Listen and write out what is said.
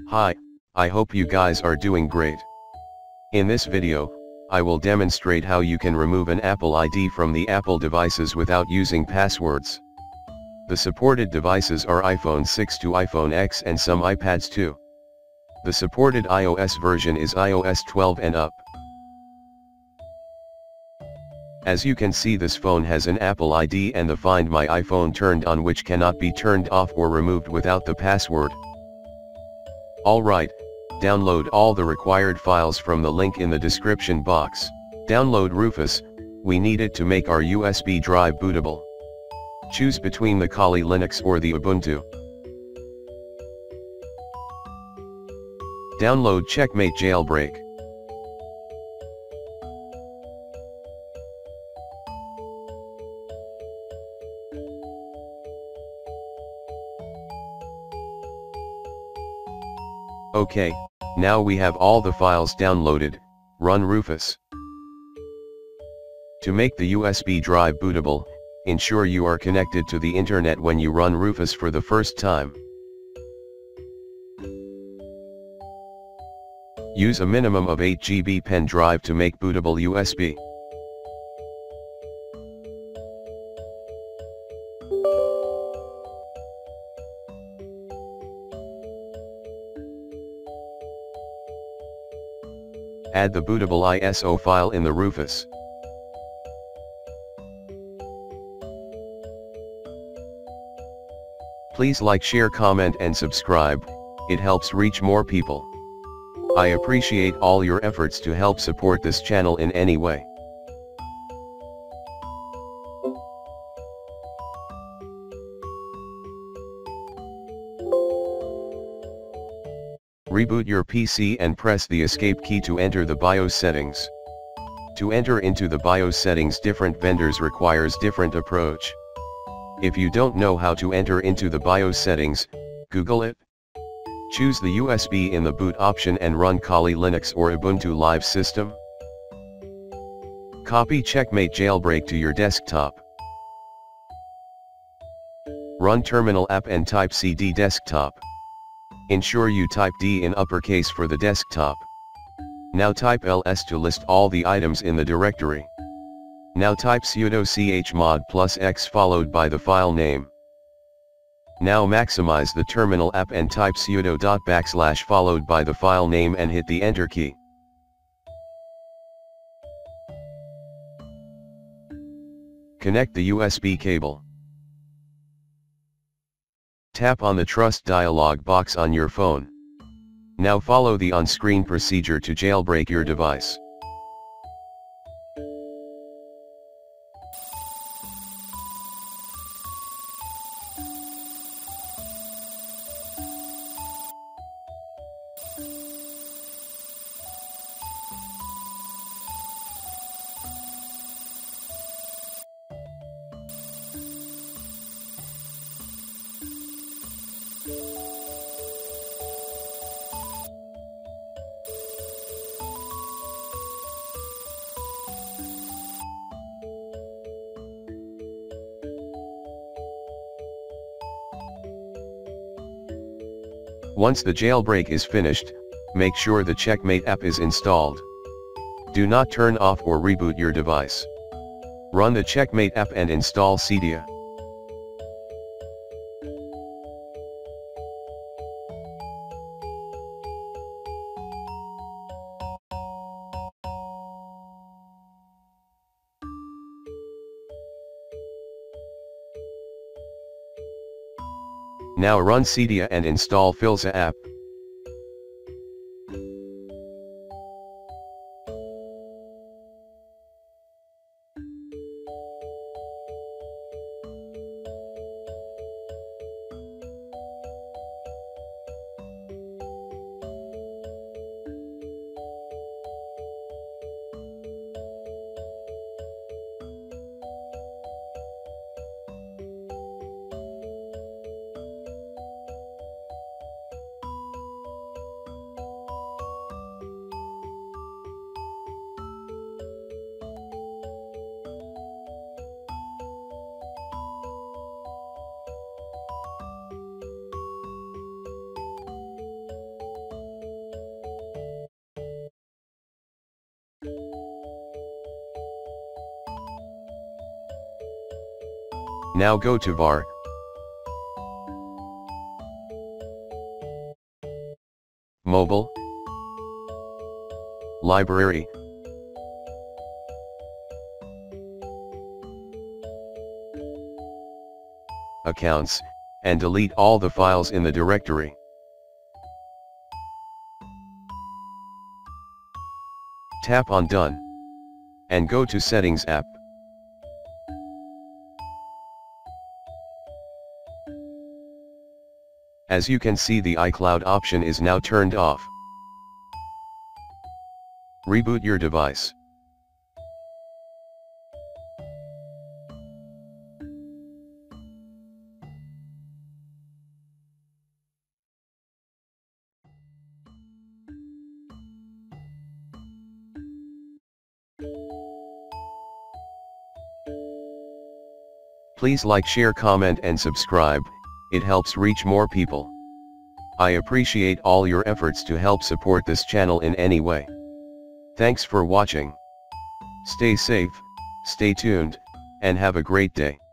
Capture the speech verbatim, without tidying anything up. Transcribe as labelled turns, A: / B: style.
A: Hi, I hope you guys are doing great. In this video, I will demonstrate how you can remove an Apple I D from the Apple devices without using passwords. The supported devices are iPhone six to iPhone X and some iPads too. The supported iOS version is i O S twelve and up. As you can see, this phone has an Apple I D and the Find My iPhone turned on, which cannot be turned off or removed without the password. Alright, download all the required files from the link in the description box. Download Rufus, we need it to make our U S B drive bootable. Choose between the Kali Linux or the Ubuntu. Download Checkmate Jailbreak. Okay, now we have all the files downloaded. Run Rufus. To make the U S B drive bootable, ensure you are connected to the internet when you run Rufus for the first time. Use a minimum of eight gigabyte pen drive to make bootable U S B. Add the bootable I S O file in the Rufus. Please like, share, comment and subscribe, it helps reach more people. I appreciate all your efforts to help support this channel in any way. Reboot your P C and press the escape key to enter the BIOS settings. To enter into the BIOS settings, different vendors requires different approach. If you don't know how to enter into the BIOS settings, Google it. Choose the U S B in the boot option and run Kali Linux or Ubuntu Live System. Copy Checkmate Jailbreak to your desktop. Run Terminal app and type C D desktop. Ensure you type D in uppercase for the desktop. Now type L S to list all the items in the directory. Now type sudo chmod plus X followed by the file name. Now maximize the terminal app and type sudo dot backslash followed by the file name and hit the enter key. Connect the U S B cable. Tap on the Trust dialog box on your phone. Now follow the on-screen procedure to jailbreak your device. Once the jailbreak is finished, make sure the Checkmate app is installed. Do not turn off or reboot your device. Run the Checkmate app and install Cydia. Now run Cydia and install Filza app. Now go to var. Mobile. Library. Accounts, and delete all the files in the directory. Tap on Done. And go to Settings app. As you can see, the iCloud option is now turned off. Reboot your device. Please like, share, comment and subscribe, it helps reach more people. I appreciate all your efforts to help support this channel in any way. Thanks for watching. Stay safe, stay tuned, and have a great day.